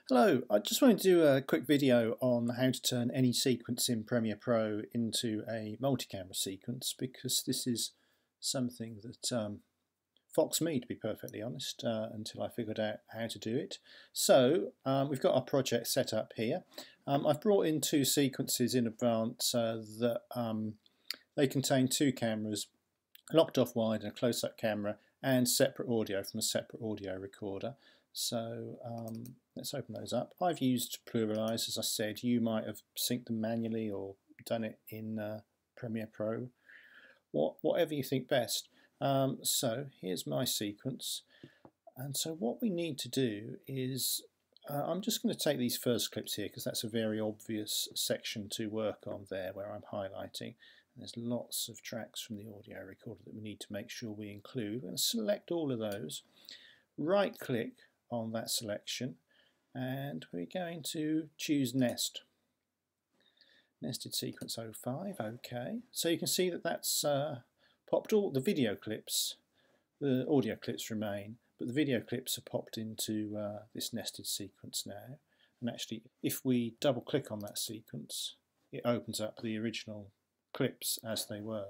Hello, I just wanted to do a quick video on how to turn any sequence in Premiere Pro into a multi-camera sequence, because this is something that foxed me, to be perfectly honest, until I figured out how to do it. So we've got our project set up here. I've brought in two sequences in advance that they contain two cameras, locked off wide and a close-up camera, and separate audio from a separate audio recorder. So let's open those up. I've used Pluralize, as I said. You might have synced them manually or done it in Premiere Pro, whatever you think best. So here's my sequence. And so what we need to do is, I'm just going to take these first clips here because that's a very obvious section to work on there where I'm highlighting. And there's lots of tracks from the audio recorder that we need to make sure we include. We're going to select all of those, right click on that selection, and we're going to choose Nest. Nested Sequence 05, OK. So you can see that that's popped all the video clips. The audio clips remain, but the video clips are popped into this nested sequence now. And actually, if we double click on that sequence, it opens up the original clips as they were.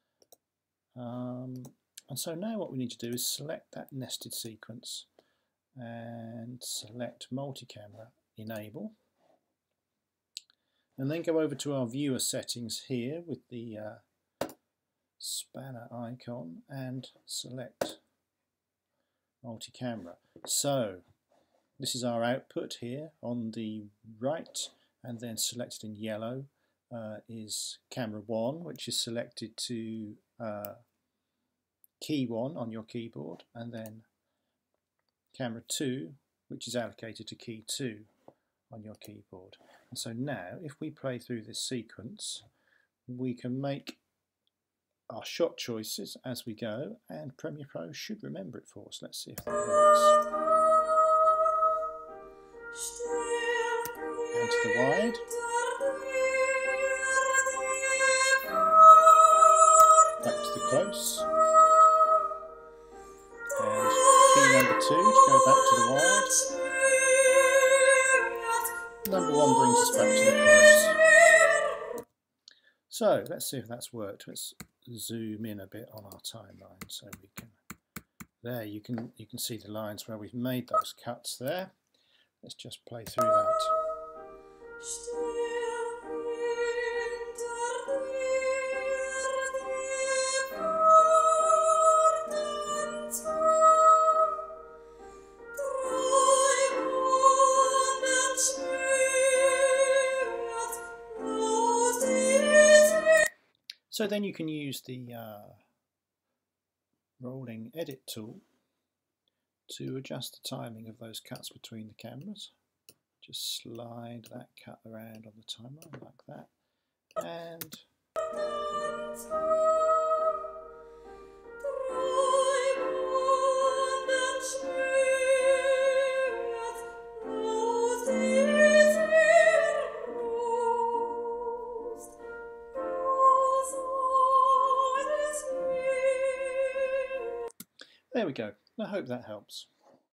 And so now what we need to do is select that nested sequence and select multi-camera enable, and then go over to our viewer settings here with the spanner icon and select multi-camera. So this is our output here on the right, and then selected in yellow is camera 1, which is selected to key 1 on your keyboard, and then camera 2, which is allocated to key 2 on your keyboard. And so now if we play through this sequence, we can make our shot choices as we go, and Premiere Pro should remember it for us. Let's see if that works. Down to the wide. Back to the close. And key number 2 to go back to the wide. Number 1 brings us back to the close. So let's see if that's worked. Let's zoom in a bit on our timeline so we can. There you can see the lines where we've made those cuts there. Let's just play through that. So then you can use the rolling edit tool to adjust the timing of those cuts between the cameras. Just slide that cut around on the timeline like that, and there we go. I hope that helps.